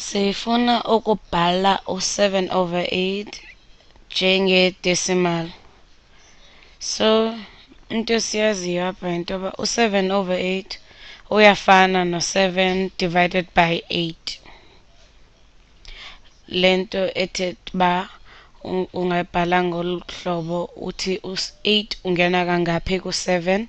Sifuna ukubhala u7/8 njenge-decimal. So into esiyaziyo apha intoba u7/8 uyafana no7 divided by 8. Lento ethetha uba ungayibhala ngolu hlobo uthi u8 ungena kangaphi ku7.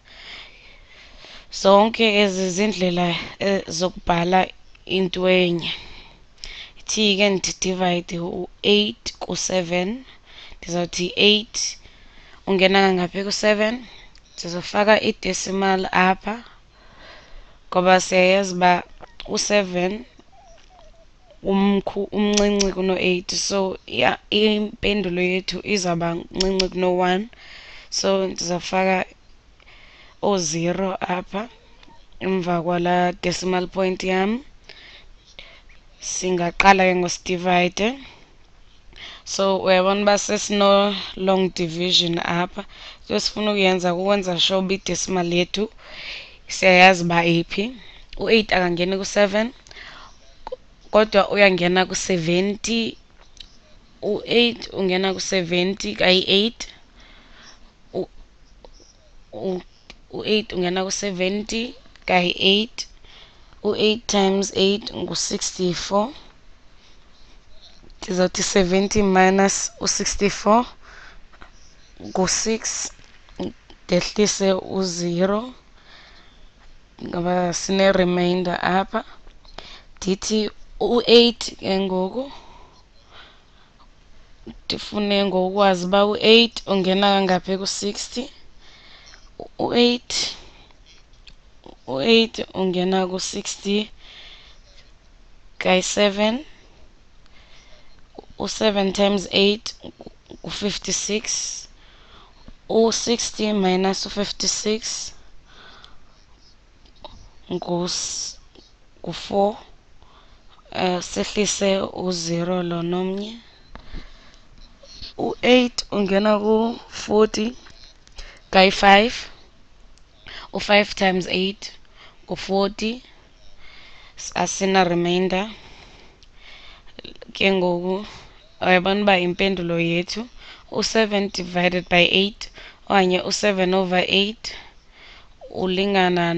Zonke ezi zindlela zokubhala into enye. Ithi-ke ndidivayide u8 ku7, ndizawuthi 8 ungena kangaphi ku7, ndizofaka i-decimal apha ngoba siyayazi uba u7 umncinci kuno8, so impendulo yethu izawuba mncinci kuno1. So ndizawufaka o0 apha emva kwalaa decimal point yam. Singaqala ke ngosidivayide. So uyabona uba sesino-long division apha. Into esifuna ukuyenza kukwenza sure uba i-decimal yethu siyayazi uba iphi. U8 akangeni ku7 kodwa uyangena ku70. U8 ungena ku70 kayi-8. U8 ungena ku70 kayi-8. U8 times 8 ngu-64. Ndizawuthi 70 minus u-64 ngu-6. Ndehlise u0 ngoba sine-remainder apha. Ndithi u8 ke ngoku ndifune ngokwazi uba u8 ungena kangaphi ku60. U8 ungena ku60 kayi-7. U7 times 8 ngu-56. U60 minus u56 ngu-4. Sehlise u0 lona omnye. U8 ungena ku40 kayi-5. U5 times 8 ngu-40. Asina remainder. Ke ngoku uyabona uba impendulo yethu u7 divided by 8 okanye u7/8 ulingana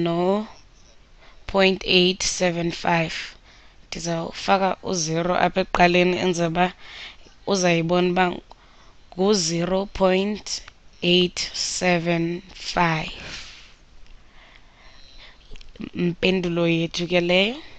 no-0.875. Ndizawufaka u0 apha ekuqaleni enzela uba uzayibona uba ngu-0.875. Impendulo yethu ke leyo.